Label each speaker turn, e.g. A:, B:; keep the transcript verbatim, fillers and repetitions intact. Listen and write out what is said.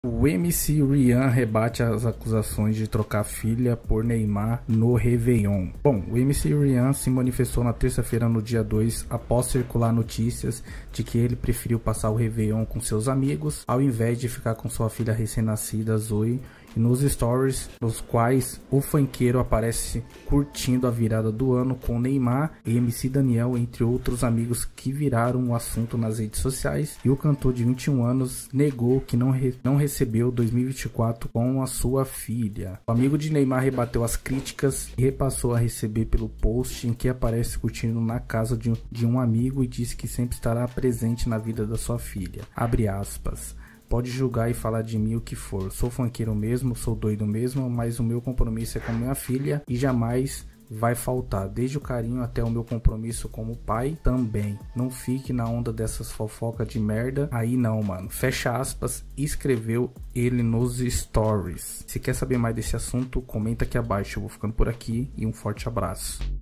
A: O M C Rian rebate as acusações de trocar filha por Neymar no Réveillon. Bom, o M C Rian se manifestou na terça-feira, no dia dois, após circular notícias de que ele preferiu passar o Réveillon com seus amigos, ao invés de ficar com sua filha recém-nascida, Zoe. E nos stories, nos quais o funkeiro aparece curtindo a virada do ano com Neymar e M C Daniel, entre outros amigos que viraram o assunto nas redes sociais. E o cantor de vinte e um anos negou que não, re não recebeu dois mil e vinte e quatro com a sua filha. O amigo de Neymar rebateu as críticas e repassou a receber pelo post em que aparece curtindo na casa de um, de um amigo e disse que sempre estará presente na vida da sua filha. Abre aspas. Pode julgar e falar de mim o que for. Sou funkeiro mesmo, sou doido mesmo, mas o meu compromisso é com minha filha e jamais vai faltar. Desde o carinho até o meu compromisso como pai também. Não fique na onda dessas fofocas de merda. Aí não, mano. Fecha aspas. Escreveu ele nos stories. Se quer saber mais desse assunto, comenta aqui abaixo. Eu vou ficando por aqui e um forte abraço.